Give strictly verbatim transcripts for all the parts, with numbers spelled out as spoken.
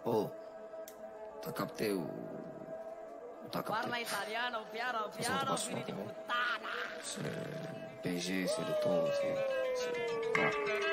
Oh, t'as capté ou... T'as capté. Parla italiano, piano piano, figli di puttana. C'est P G, c'est le ton, c'est...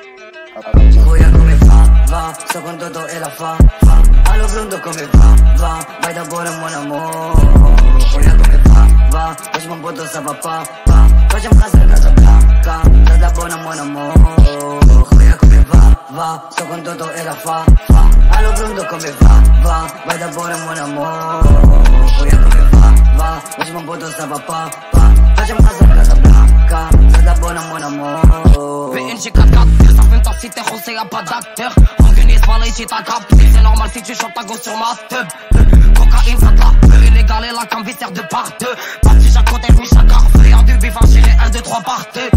Cuia come fa, va, sto con Toto e la fa, fa. Allo pronto come va, va, vai da buono buon amore. Cuia come fa, va, facciamo un po' tosta papà, pa. Facciamo casa in casa blanca, da buono buon amore. Cuia come va, va, sto con Toto e la fa, fa. Allo pronto come va, va, vai da buono buon amore. Cuia come va, va, facciamo un po' tosta papà, pa. Facciamo casa in casa blanca, da buono buon amore. V N G quatre quatre, ça fait ta cité, José y'a pas d'acteur. Organise pas les sites à capter, c'est normal si tu chantes ta gauche sur ma tub. Cocaïne ça te la peu, illégal et la cam viscère de par deux. Parti chaque côté, puis chaque garfé, un du bif, un géré, un, deux, trois par deux.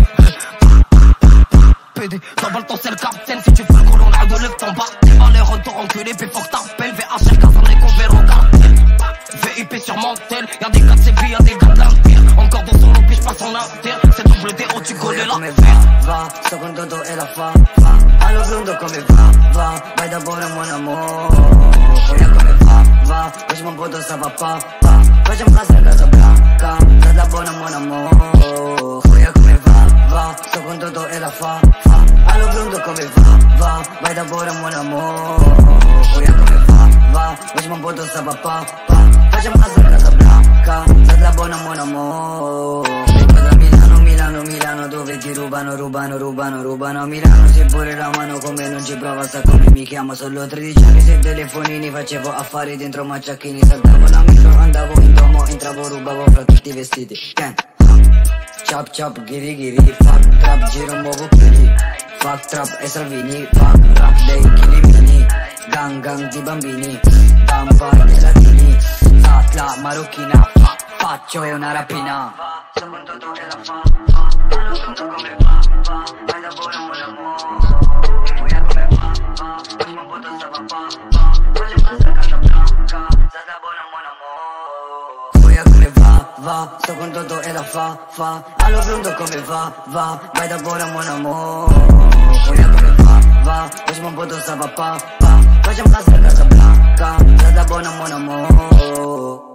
P D, t'emballes ton seul captain, si tu veux le colon, là de lève ton bas. T'es pas les retours enculés, puis faut que t'appelles. V H R, Casané, Convéro, cartel. V I P sur Mantel, y'a des gars de C P, y'a des gars de l'Empire. Encore dans son lot, puis j'passe en inter. C'est double D O, tu connais la come va, va, sto con Toto e la fa, fa. Allo pronto come va, va, vai da buono buon amore. Cuia come va, va, facciamo un po' tosta papà, pa. Facciamo casa in casa blanca, da buono buon amore. Cuia come va, va, sto con Toto e la fa, fa. Allo pronto come va, va, vai da buono buon amore. Cuia come va, va, facciamo un po' tosta papà, pa. Facciamo casa in casa blanca, da buono buon amore. Milano, Milano, dove ti rubano, rubano, rubano, rubano a Milano. Se pure la mano come non ci prova, sa come mi chiamo. Solo tredici anni, se telefonini facevo affari dentro macciacchini. Saltavo la metro, andavo in domo, entravo, rubavo fra tutti i vestiti. Can, chop chop, ghiri ghiri, fuck trap, giro, muovo chili. Fuck trap e Salvini, fuck rap dei chilimini. Gang gang di bambini, bamba dei latini. Satla marocchina, faccio una rapina. Sono un Toto e la fa, fa. Allo pronto come va, va, vai da buono buon amore. Cuia come va, va, facciamo un po' tosta papà, pa. Facciamo casa in casa blanca, da buono buon amore. Cuia come va, va, sto con Toto e la fa, fa. Allo pronto come va, va, vai da buono buon amore. Cuia come va, va, facciamo un po' tosta papà, pa. Facciamo casa in casa blanca, da buono buon amore.